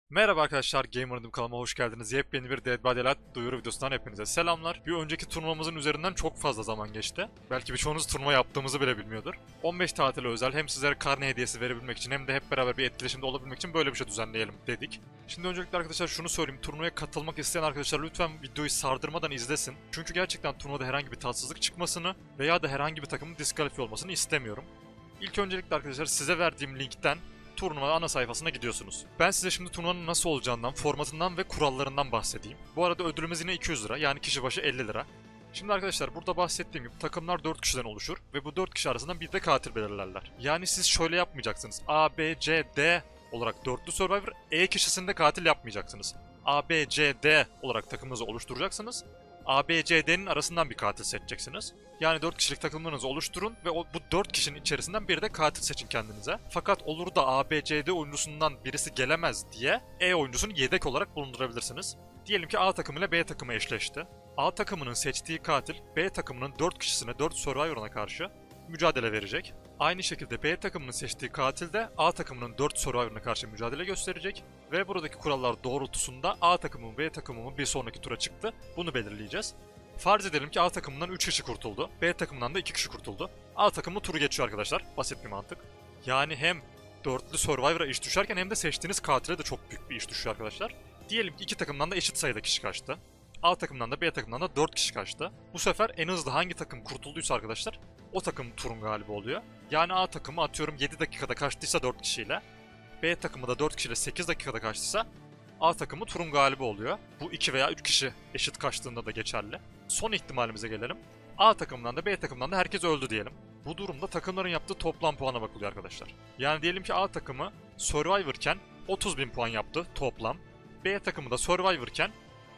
Merhaba arkadaşlar, Gamer'dım kanalıma hoş geldiniz. Yepyeni bir Dead by Daylight duyuru videosundan hepinize selamlar. Bir önceki turnuvamızın üzerinden çok fazla zaman geçti. Belki birçoğunuz turnuva yaptığımızı bile bilmiyordur. 15 tatile özel hem sizlere karne hediyesi verebilmek için hem de hep beraber bir etkileşimde olabilmek için böyle bir şey düzenleyelim dedik. Şimdi öncelikle arkadaşlar şunu söyleyeyim. Turnuvaya katılmak isteyen arkadaşlar lütfen videoyu sardırmadan izlesin. Çünkü gerçekten turnuvada herhangi bir tatsızlık çıkmasını veya da herhangi bir takımın diskalifiye olmasını istemiyorum. İlk öncelikle arkadaşlar size verdiğim linkten turnuva ana sayfasına gidiyorsunuz. Ben size şimdi turnuvanın nasıl olacağından, formatından ve kurallarından bahsedeyim. Bu arada ödülümüz yine 200 lira, yani kişi başı 50 lira. Şimdi arkadaşlar burada bahsettiğim gibi takımlar 4 kişiden oluşur ve bu 4 kişi arasından bir de katil belirlerler. Yani siz şöyle yapmayacaksınız. A, B, C, D olarak dörtlü Survivor, E kişisinde katil yapmayacaksınız. A, B, C, D olarak takımınızı oluşturacaksınız. A, B, C, D'nin arasından bir katil seçeceksiniz. Yani 4 kişilik takımlarınızı oluşturun ve bu 4 kişinin içerisinden bir de katil seçin kendinize. Fakat olur da A, B, C, D oyuncusundan birisi gelemez diye E oyuncusunu yedek olarak bulundurabilirsiniz. Diyelim ki A takımı ile B takımı eşleşti. A takımının seçtiği katil B takımının 4 kişisine 4 Survivor'ına karşı mücadele verecek. Aynı şekilde B takımının seçtiği katil de A takımının 4 Survivor'ına karşı mücadele gösterecek. Ve buradaki kurallar doğrultusunda A takımı mı B takımı mı bir sonraki tura çıktı. Bunu belirleyeceğiz. Farz edelim ki A takımından 3 kişi kurtuldu. B takımından da 2 kişi kurtuldu. A takımı turu geçiyor arkadaşlar. Basit bir mantık. Yani hem dörtlü Survivor'a iş düşerken hem de seçtiğiniz katile de çok büyük bir iş düşüyor arkadaşlar. Diyelim ki iki takımdan da eşit sayıda kişi kaçtı. A takımdan da B takımdan da 4 kişi kaçtı. Bu sefer en hızlı hangi takım kurtulduysa arkadaşlar o takım turun galibi oluyor. Yani A takımı atıyorum 7 dakikada kaçtıysa 4 kişiyle, B takımı da 4 kişiyle 8 dakikada kaçtıysa A takımı turun galibi oluyor. Bu 2 veya 3 kişi eşit kaçtığında da geçerli. Son ihtimalimize gelelim. A takımından da B takımından da herkes öldü diyelim. Bu durumda takımların yaptığı toplam puana bakılıyor arkadaşlar. Yani diyelim ki A takımı Survivor'ken 30.000 puan yaptı toplam. B takımı da Survivor'ken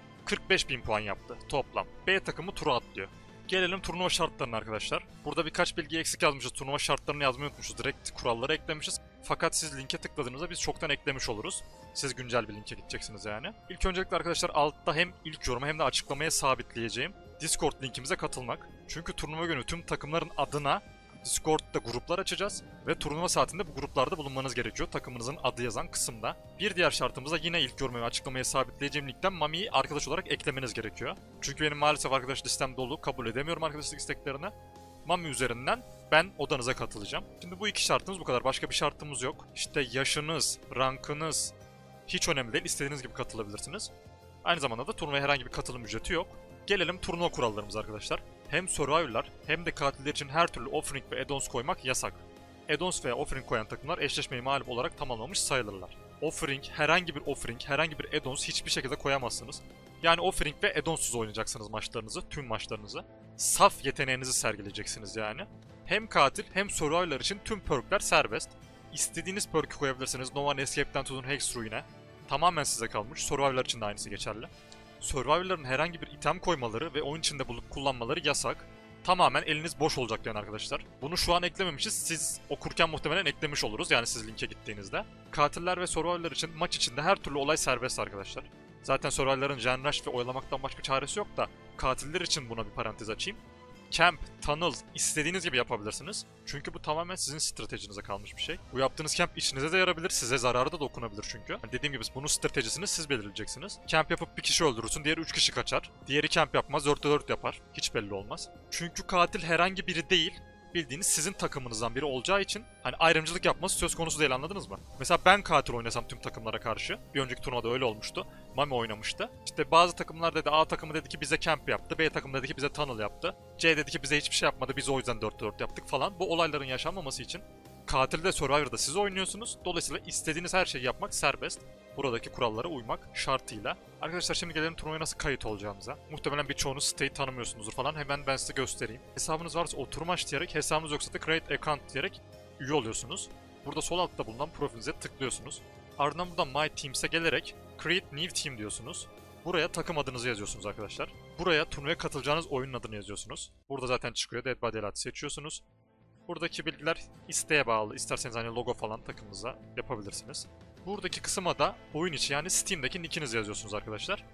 45.000 puan yaptı toplam. B takımı tura atlıyor. Gelelim turnuva şartlarına arkadaşlar. Burada birkaç bilgi eksik yazmışız. Turnuva şartlarını yazmayı unutmuşuz. Direkt kuralları eklemişiz. Fakat siz linke tıkladığınızda biz çoktan eklemiş oluruz. Siz güncel bir linke gideceksiniz yani. İlk öncelikle arkadaşlar altta hem ilk yoruma hem de açıklamaya sabitleyeceğim Discord linkimize katılmak. Çünkü turnuva günü tüm takımların adına Discord'da gruplar açacağız ve turnuva saatinde bu gruplarda bulunmanız gerekiyor. Takımınızın adı yazan kısımda. Bir diğer şartımız da yine ilk yoruma ve açıklamaya sabitleyeceğim linkten Mami'yi arkadaş olarak eklemeniz gerekiyor. Çünkü benim maalesef arkadaş listem dolu, kabul edemiyorum arkadaşlık isteklerini. Mami üzerinden ben odanıza katılacağım. Şimdi bu iki şartımız bu kadar. Başka bir şartımız yok. İşte yaşınız, rankınız hiç önemli değil. İstediğiniz gibi katılabilirsiniz. Aynı zamanda da turnuvaya herhangi bir katılım ücreti yok. Gelelim turnuva kurallarımıza arkadaşlar. Hem Survivor'lar hem de katiller için her türlü offering ve add-ons koymak yasak. Add-ons veya offering koyan takımlar eşleşmeyi mağlup olarak tamamlamış sayılırlar. Offering, herhangi bir offering, herhangi bir add-ons hiçbir şekilde koyamazsınız. Yani offering ve add-onsuz oynayacaksınız maçlarınızı, tüm maçlarınızı. Saf yeteneğinizi sergileyeceksiniz yani. Hem katil hem Survivor'lar için tüm perkler serbest. İstediğiniz perk'ü koyabilirsiniz. No One Escape'den tutun Hex Ruin'e. Tamamen size kalmış. Survivor'lar için de aynısı geçerli. Survivor'ların herhangi bir item koymaları ve oyun içinde bulup kullanmaları yasak. Tamamen eliniz boş olacak yani arkadaşlar. Bunu şu an eklememişiz. Siz okurken muhtemelen eklemiş oluruz. Yani siz linke gittiğinizde. Katiller ve Survivor'lar için maç içinde her türlü olay serbest arkadaşlar. Zaten Survivor'ların Gen Rush ve oyalamaktan başka çaresi yok da katiller için buna bir parantez açayım. Camp, tunnel istediğiniz gibi yapabilirsiniz. Çünkü bu tamamen sizin stratejinize kalmış bir şey. Bu yaptığınız camp işinize de yarabilir, size zararı da dokunabilir çünkü. Yani dediğim gibi bunun stratejisini siz belirleyeceksiniz. Camp yapıp bir kişi öldürürsün, diğeri 3 kişi kaçar. Diğeri camp yapmaz, 4'te 4 yapar. Hiç belli olmaz. Çünkü katil herhangi biri değil, bildiğiniz sizin takımınızdan biri olacağı için hani ayrımcılık yapması söz konusu değil, anladınız mı? Mesela ben katil oynasam tüm takımlara karşı, bir önceki turnuvada öyle olmuştu. Mami oynamıştı. İşte bazı takımlar dedi, A takımı dedi ki bize camp yaptı, B takımı dedi ki bize tunnel yaptı. C dedi ki bize hiçbir şey yapmadı, biz o yüzden 4'te 4 yaptık falan. Bu olayların yaşanmaması için katilde Survivor'da siz oynuyorsunuz. Dolayısıyla istediğiniz her şeyi yapmak serbest. Buradaki kurallara uymak şartıyla. Arkadaşlar şimdi gelelim turnuvaya nasıl kayıt olacağımıza. Muhtemelen birçoğunuz siteyi tanımıyorsunuzdur falan. Hemen ben size göstereyim. Hesabınız varsa oturum aç diyerek, hesabınız yoksa da create account diyerek üye oluyorsunuz. Burada sol altta bulunan profilinize tıklıyorsunuz. Ardından buradan My Teams'e gelerek Create New Team diyorsunuz. Buraya takım adınızı yazıyorsunuz arkadaşlar. Buraya turnuvaya katılacağınız oyunun adını yazıyorsunuz. Burada zaten çıkıyor. Dead by Daylight seçiyorsunuz. Buradaki bilgiler isteğe bağlı. İsterseniz hani logo falan takımınıza yapabilirsiniz. Buradaki kısma da oyun içi yani Steam'deki nickinizi yazıyorsunuz arkadaşlar.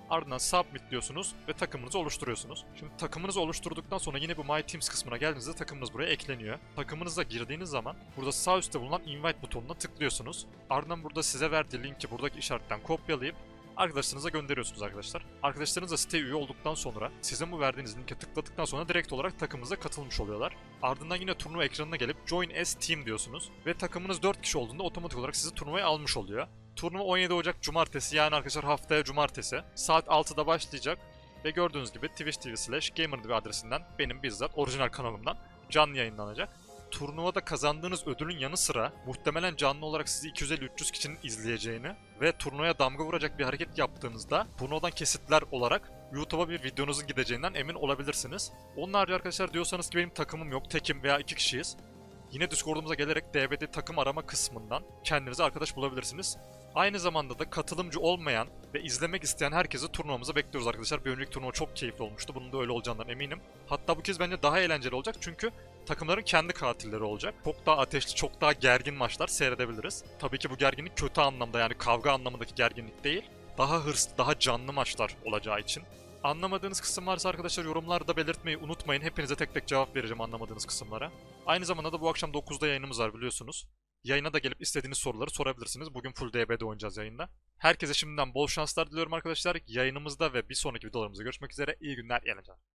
Ardından submit diyorsunuz ve takımınızı oluşturuyorsunuz. Şimdi takımınızı oluşturduktan sonra yine bu My Teams kısmına geldiğinizde takımınız buraya ekleniyor. Takımınıza girdiğiniz zaman burada sağ üstte bulunan invite butonuna tıklıyorsunuz. Ardından burada size verdiği linki buradaki işaretten kopyalayıp arkadaşlarınıza gönderiyorsunuz arkadaşlar. Arkadaşlarınız da siteye üye olduktan sonra sizin bu verdiğiniz linke tıkladıktan sonra direkt olarak takımınıza katılmış oluyorlar. Ardından yine turnuva ekranına gelip Join as Team diyorsunuz ve takımınız 4 kişi olduğunda otomatik olarak sizi turnuvaya almış oluyor. Turnuva 17 Ocak Cumartesi, yani arkadaşlar haftaya Cumartesi saat 6'da başlayacak ve gördüğünüz gibi Twitch TV/GamerDB adresinden benim bizzat orijinal kanalımdan canlı yayınlanacak. Turnuvada kazandığınız ödülün yanı sıra muhtemelen canlı olarak sizi 250-300 kişinin izleyeceğini ve turnuvaya damga vuracak bir hareket yaptığınızda turnuvadan kesitler olarak YouTube'a bir videonuzun gideceğinden emin olabilirsiniz. Onun harici arkadaşlar diyorsanız ki benim takımım yok, tekim veya 2 kişiyiz. Yine Discord'umuza gelerek DBD takım arama kısmından kendinize arkadaş bulabilirsiniz. Aynı zamanda da katılımcı olmayan ve izlemek isteyen herkesi turnuvamıza bekliyoruz arkadaşlar. Bir önceki turnuva çok keyifli olmuştu. Bunun da öyle olacağından eminim. Hatta bu kez bence daha eğlenceli olacak çünkü takımların kendi katilleri olacak. Çok daha ateşli, çok daha gergin maçlar seyredebiliriz. Tabii ki bu gerginlik kötü anlamda, yani kavga anlamındaki gerginlik değil. Daha hırslı, daha canlı maçlar olacağı için. Anlamadığınız kısım varsa arkadaşlar yorumlarda belirtmeyi unutmayın. Hepinize tek tek cevap vereceğim anlamadığınız kısımlara. Aynı zamanda da bu akşam 9'da yayınımız var biliyorsunuz. Yayına da gelip istediğiniz soruları sorabilirsiniz. Bugün full DB'de oynayacağız yayında. Herkese şimdiden bol şanslar diliyorum arkadaşlar. Yayınımızda ve bir sonraki videolarımızda görüşmek üzere. İyi günler, iyi eğlenceler.